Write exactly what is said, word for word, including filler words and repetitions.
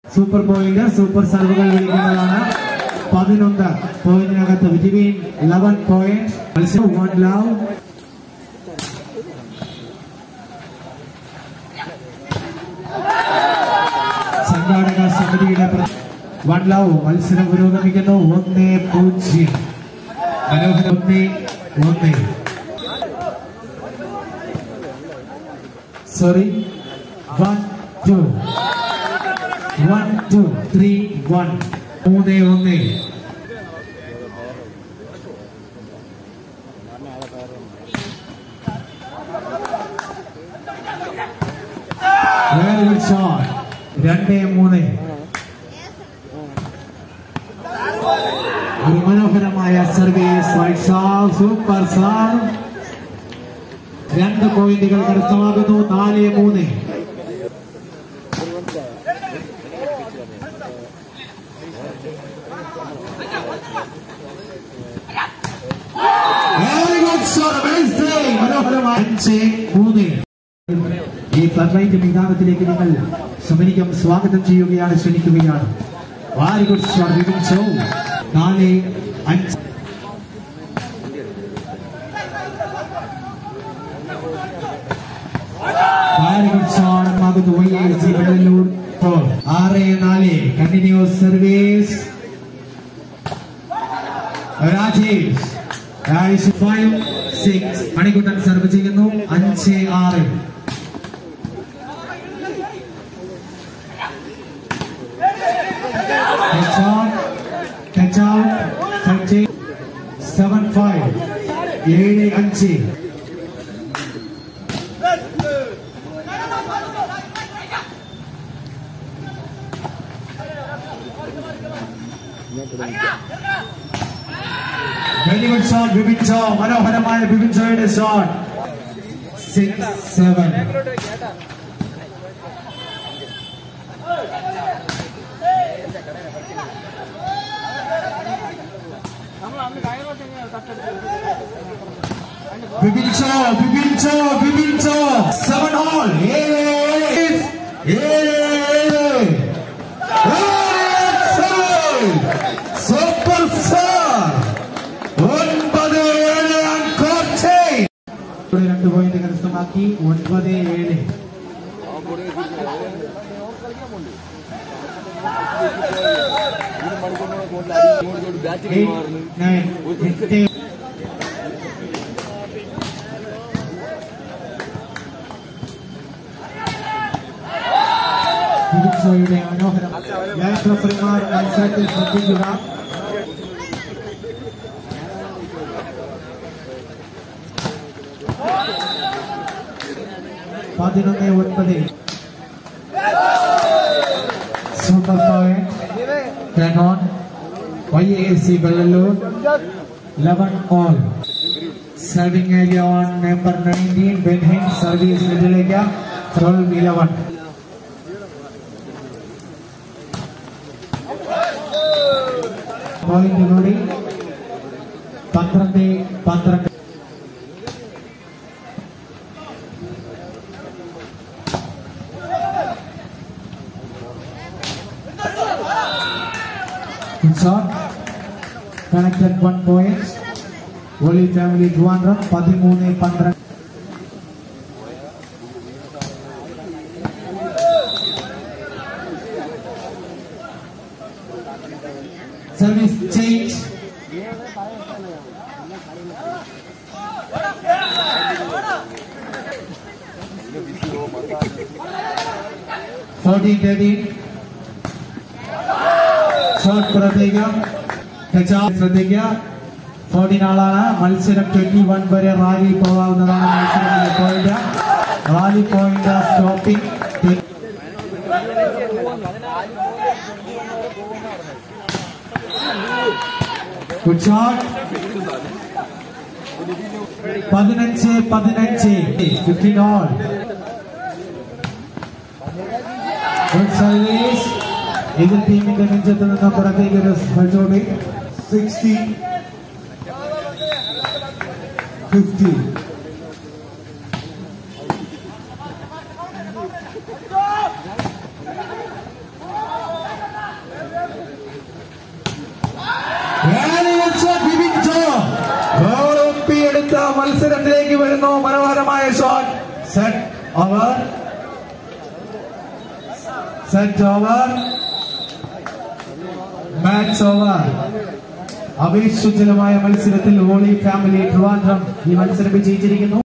Super point super സർവുകൾ വിളിക്കുന്നതാണ്. പതിനൊന്ന് പോയിന്റിനകത്ത് between eleven point one love. സംഘാടക സമിതിയുടെ വൺ ലവ് മത്സരം പുരോഗമിക്കുന്നു. ഒന്ന് പൂജ്യം മനോഹര ഒന്ന് ഒന്ന് sorry one two one two three one മൂന്ന് ഒന്ന് വെരി ഗുഡ് ഷോട്ട്. രണ്ട് മൂന്ന് ഒരു മനോഹരമായ service. White save super save. രണ്ട് പോയിന്റുകൾ കരസ്ഥമാകുന്നു. നാല് മൂന്ന് അഞ്ച് മൂന്ന്. ഈ ഫ്ലഡ് മൈതാനത്തിലേക്ക് നിങ്ങൾ സമനികം സ്വാഗതം ചെയ്യുകയാണ്, ക്ഷണിക്കുകയാണ്. Very good shot Vipin Shaw. നാല് അഞ്ച് വെരി ഗുഡ് ഷോട്ട് ആകുന്നു. വൈ എ സി വെള്ളല്ലൂർ ആറ് നാല്. Continuous service. Rajesh five six. Manikuttan serve ചെയ്യുന്നു. അഞ്ച് ആറ്. Seven five. ഏഴ് അഞ്ച്. Very good shot Bipin Shaw. മനോഹരമായ ബിപിൻ ഷോയുടെ ഷോട്ട്. Six seven. Bipin Shaw Bipin Shaw Bipin Shaw. Seven all. ഏഴ് ഏഴ്. Super star. ഒൻപത് ഏഴ്. രണ്ട് പോയിന്റ് കരസ്ഥമാക്കി. ഒൻപത് ഏഴ്. യുടെ മനോഹരം റഫറിമാർ മത്സരത്തിൽ ശ്രദ്ധിക്കുക. പതിനൊന്ന് ഒൻപത്. Super point on Y A C Vellallur. eleven all. Serving area on number nineteen. Benhin service middle twelve eleven. Point കൂടി. പന്ത്രണ്ട് പന്ത്രണ്ട്. Shot connected one point. Holy Family Trivandrum പതിമൂന്ന് പന്ത്രണ്ട്. Service change. fourteen thirteen. Shot പുറത്തേക്ക്. ശ്രദ്ധിക്കുക. Fourteen ആളാണ്. മത്സരം twenty one വരെ റാലി പോകാവുന്നതാണ്. മത്സരത്തിലെ point rally point stopping. Good shot. പതിനഞ്ച് പതിനഞ്ച്. Fifteen all. Good service. എതിർ ടീമിന്റെ നെഞ്ചത്ത് നിന്ന് പുറത്തേക്ക് ഒരു സ്പെൽജോടി. Sixty fifty. എടുത്ത മത്സരത്തിലേക്ക് വരുന്നു. മനോഹരമായ shot. Set over, set over, match over. അപേക്ഷുജലമായ മത്സരത്തിൽ ഹോളി ഫാമിലി ട്രിവാൻഡ്രം ഈ മത്സരം വിജയിച്ചിരിക്കുന്നു.